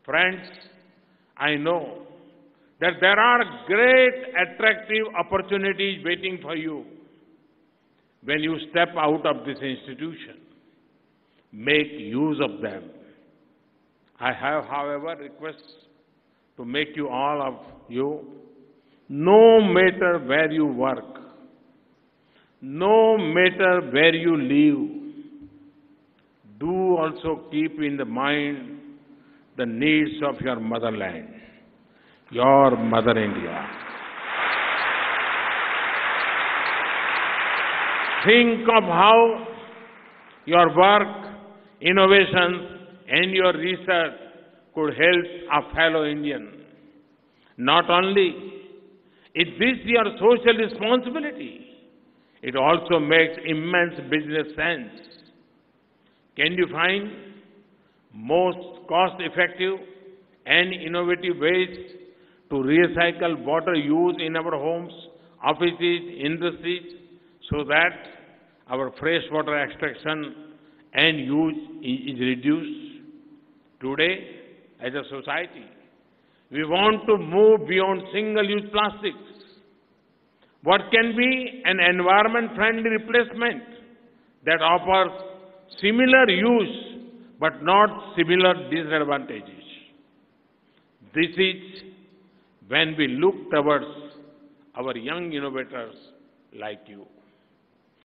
Friends, I know that there are great attractive opportunities waiting for you when you step out of this institution. Make use of them. I have, however, requests to make you all of you, no matter where you work, no matter where you live, do also keep in the mind the needs of your motherland, your Mother India. Think of how your work, innovations, and your research could help a fellow Indian. Not only is this your social responsibility, it also makes immense business sense. Can you find most cost-effective and innovative ways to recycle water used in our homes, offices, industries, so that our freshwater extraction and use is reduced? Today, as a society, we want to move beyond single-use plastics. What can be an environment-friendly replacement that offers similar use but not similar disadvantages? This is when we look towards our young innovators like you.